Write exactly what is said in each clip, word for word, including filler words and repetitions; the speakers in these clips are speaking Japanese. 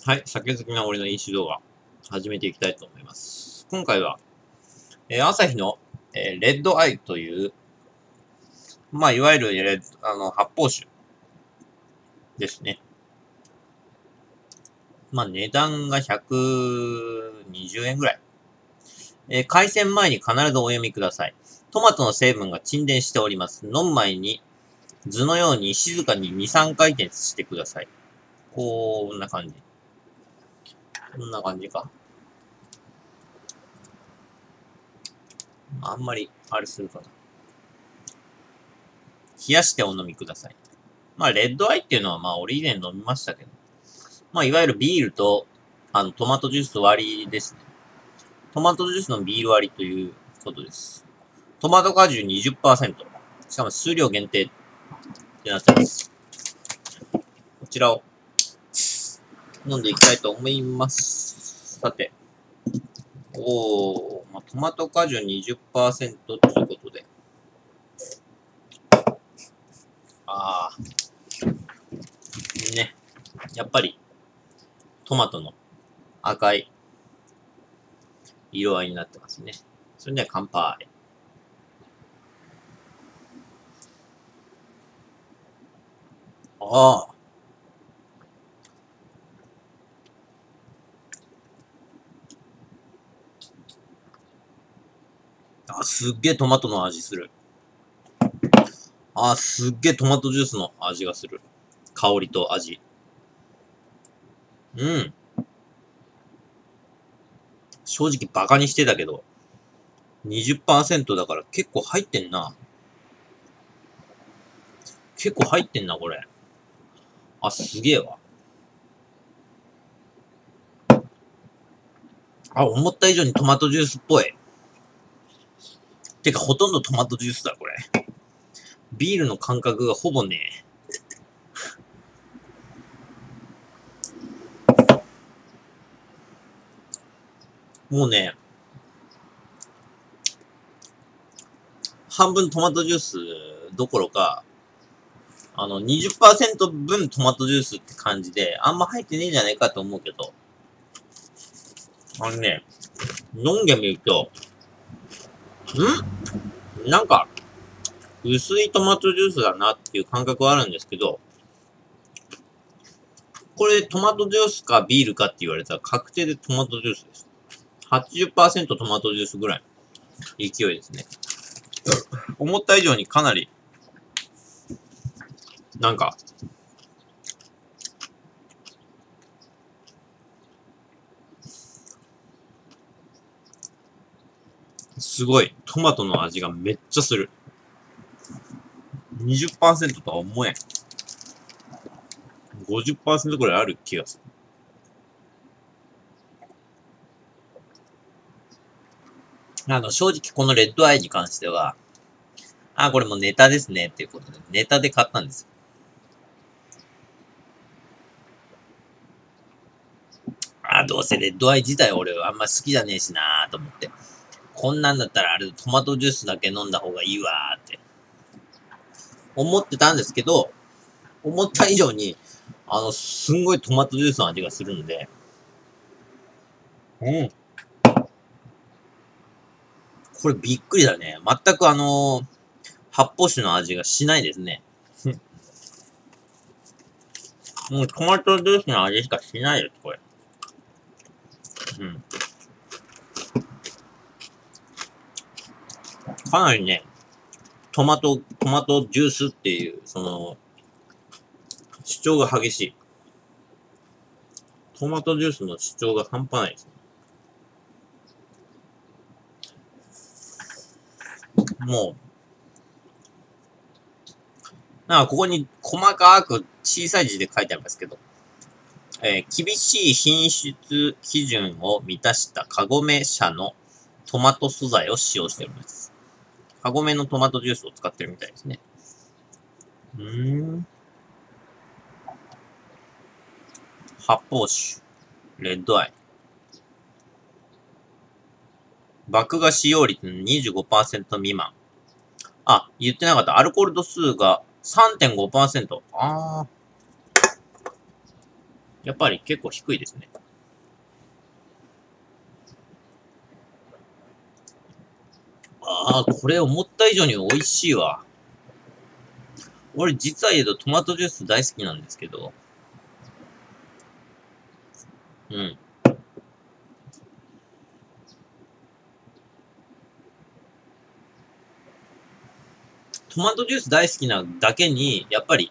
はい、酒好きな俺の飲酒動画、始めていきたいと思います。今回は、えー、朝日の、えー、レッドアイという、まあ、いわゆるレッド、あの、発泡酒ですね。まあ、値段がひゃくにじゅうえんぐらい。えー、開栓前に必ずお読みください。トマトの成分が沈殿しております。飲む前に、図のように静かにに、さんかい転してください。こんな感じ。こんな感じか。あんまり、あれするかな。冷やしてお飲みください。まあ、レッドアイっていうのは、まあ、俺以前飲みましたけど。まあ、いわゆるビールと、あの、トマトジュース割りですね。トマトジュースのビール割りということです。トマト果汁 にじゅっパーセント。しかも数量限定ってなってます。こちらを飲んでいきたいと思います。さて。おー、まあ、トマト果汁 にじゅっパーセント ということで。あー。ね。やっぱり、トマトの赤い色合いになってますね。それでは乾杯。ああ。あ、すっげえトマトの味する。あ、すっげえトマトジュースの味がする。香りと味。うん。正直バカにしてたけど、にじゅっパーセント だから結構入ってんな。結構入ってんな、これ。あ、すげえわ。あ、思った以上にトマトジュースっぽい。てか、ほとんどトマトジュースだ、これ。ビールの感覚がほぼねえ。もうね、半分トマトジュースどころか、あの、にじゅっパーセント 分トマトジュースって感じで、あんま入ってねえんじゃないかと思うけど、あのね、飲んでみると、んなんか、薄いトマトジュースだなっていう感覚はあるんですけど、これトマトジュースかビールかって言われたら確定でトマトジュースです。はちじゅっパーセント トマトジュースぐらいの勢いですね。思った以上にかなり、なんか、すごい、トマトの味がめっちゃする。にじゅっパーセント とは思えん。ごじゅっパーセント くらいある気がする。あの、正直このレッドアイに関しては、あ、これもうネタですねっていうことで、ネタで買ったんですよ。あ、どうせレッドアイ自体俺はあんま好きじゃねえしなーと思って。こんなんだったらあれトマトジュースだけ飲んだ方がいいわーって思ってたんですけど、思った以上に、あの、すんごいトマトジュースの味がするんで、うん。これびっくりだね。全くあのー、発泡酒の味がしないですね。もうトマトジュースの味しかしないです、これ。うん。かなりね、トマト、トマトジュースっていう、その、主張が激しい。トマトジュースの主張が半端ないです。もう、なんかここに細かく小さい字で書いてありますけど、えー、厳しい品質基準を満たしたカゴメ社のトマト素材を使用しております。カゴメのトマトジュースを使ってるみたいですね。うーん。発泡酒。レッドアイ。麦芽使用率の にじゅうごパーセント 未満。あ、言ってなかった。アルコール度数が さんてんごパーセント。あー。 やっぱり結構低いですね。ああ、これ思った以上に美味しいわ。俺実は言うとトマトジュース大好きなんですけど。うん。トマトジュース大好きなだけに、やっぱり、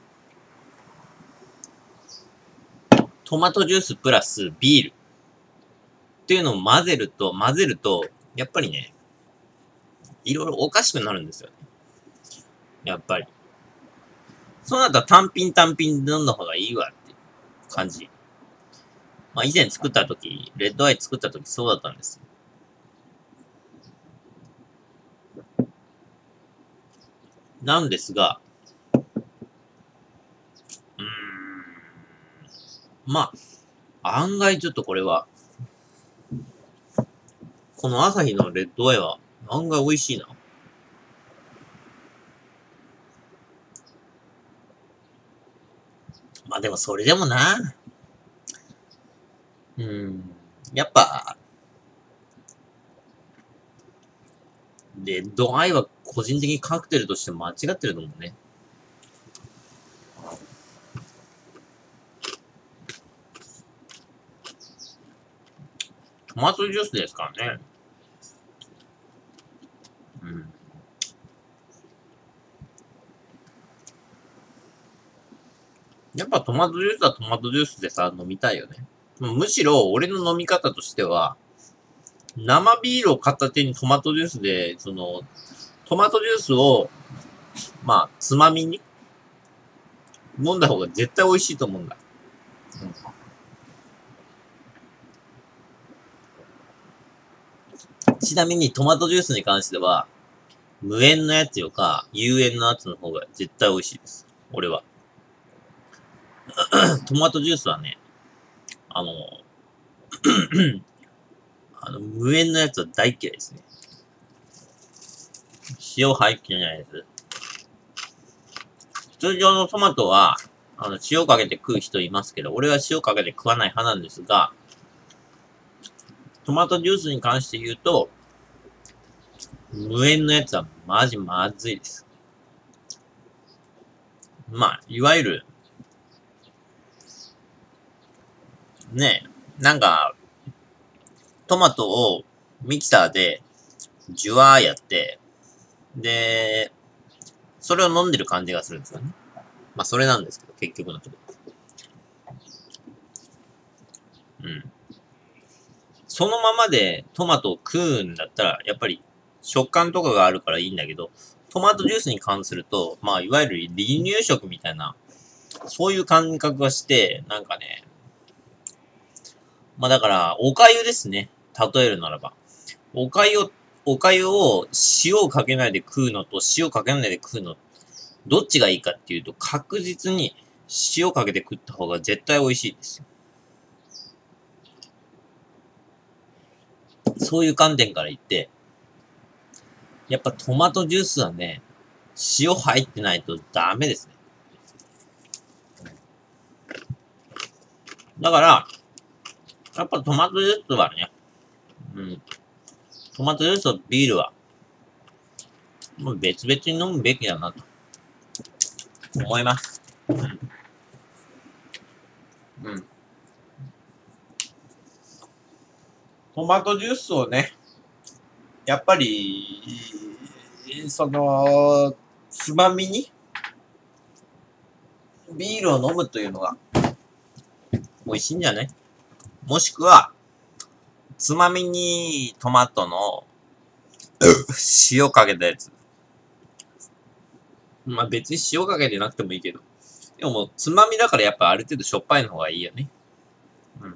トマトジュースプラスビールっていうのを混ぜると、混ぜると、やっぱりね、いろいろおかしくなるんですよね。やっぱり。そうなったら単品単品で飲んだ方がいいわって感じ。まあ以前作った時、レッドアイ作った時そうだったんですよ。なんですが、うーん、まあ、案外ちょっとこれは、このアサヒのレッドアイは案外美味しいな。まあでもそれでもな。うん。やっぱ、レッドアイは個人的にカクテルとして間違ってると思うね。トマトジュースですからね。うん。やっぱトマトジュースはトマトジュースでさ、飲みたいよね。むしろ、俺の飲み方としては、生ビールを片手にトマトジュースで、その、トマトジュースを、まあ、つまみに飲んだ方が絶対美味しいと思うんだ。うん、ちなみにトマトジュースに関しては、無塩のやつよか、有塩のやつの方が絶対美味しいです。俺は。トマトジュースはね、あの、あの、無塩のやつは大嫌いですね。塩入ってないやつ。通常のトマトは、あの、塩かけて食う人いますけど、俺は塩かけて食わない派なんですが、トマトジュースに関して言うと、無塩のやつはマジまずいです。まあ、いわゆる、ね、なんか、トマトをミキサーで、ジュワーやって、で、それを飲んでる感じがするんですよね。まあ、それなんですけど、結局のところ。うん。そのままでトマトを食うんだったら、やっぱり食感とかがあるからいいんだけど、トマトジュースに関すると、まあ、いわゆる離乳食みたいな、そういう感覚がして、なんかね、まあだから、お粥ですね。例えるならば。お粥を、お粥を塩をかけないで食うのと塩かけないで食うの、どっちがいいかっていうと、確実に塩かけて食った方が絶対美味しいですよ。そういう観点から言って、やっぱトマトジュースはね、塩入ってないとダメですね。だから、やっぱトマトジュースはね、うん。トマトジュースとビールは、もう別々に飲むべきだなと、思います。うん。うん。トマトジュースをね、やっぱり、その、つまみに、ビールを飲むというのが、美味しいんじゃない？もしくは、つまみにトマトの塩かけたやつ。まあ別に塩かけてなくてもいいけど。でももう、つまみだからやっぱある程度しょっぱいの方がいいよね。うん。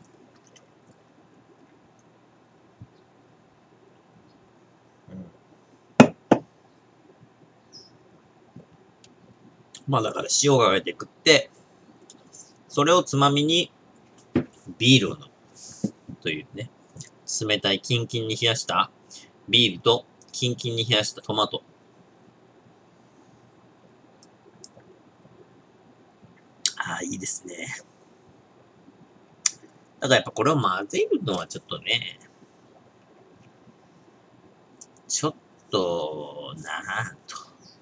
まあだから塩かけて食って、それをつまみにビールを飲む。というね。冷たいキンキンに冷やしたビールとキンキンに冷やしたトマト。ああ、いいですね。 だからやっぱこれを混ぜるのはちょっとね、ちょっと、なぁと。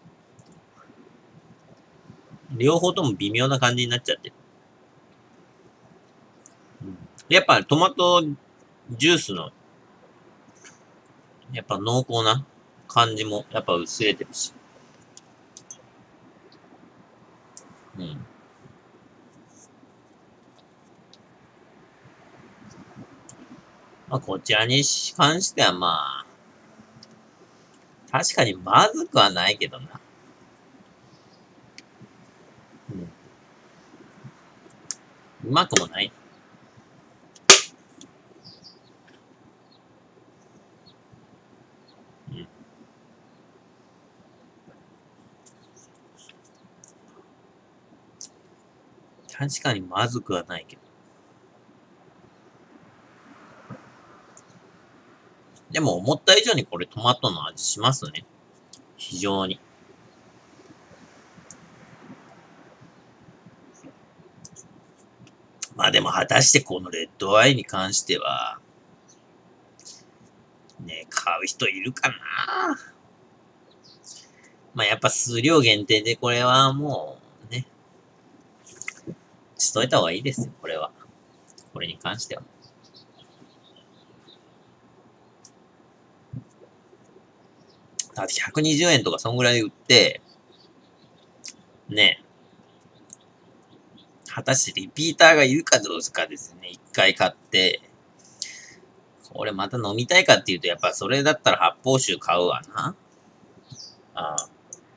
両方とも微妙な感じになっちゃってる。うん、やっぱトマトジュースの、やっぱ濃厚な感じもやっぱ薄れてるし。うん。まあこちらに関してはまあ、確かにまずくはないけどな。うん。うまくもない。うん。確かにまずくはないけど。でも思った以上にこれトマトの味しますね。非常に。まあでも果たしてこのレッドアイに関しては、ね、買う人いるかな。まあやっぱ数量限定でこれはもうね、しといた方がいいですよ、これは。これに関しては。だってひゃくにじゅうえんとかそんぐらい売って、ね、果たしてリピーターがいるかどうかですね。一回買って、これまた飲みたいかっていうと、やっぱそれだったら発泡酒買うわな。ああ。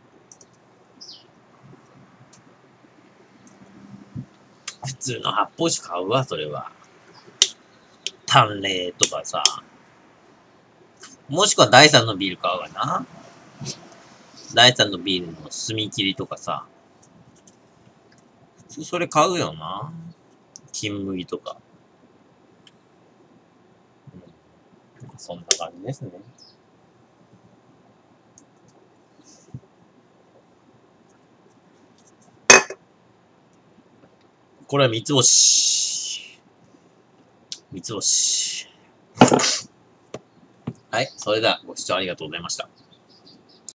普通の発泡酒買うわ、それは。淡麗とかさ。もしくは第三のビール買うわな。第三のビールの炭切りとかさ。普通それ買うよな。金麦とか。うん、そんな感じですね。これは三つ星。三つ星。はい。それではご視聴ありがとうございました。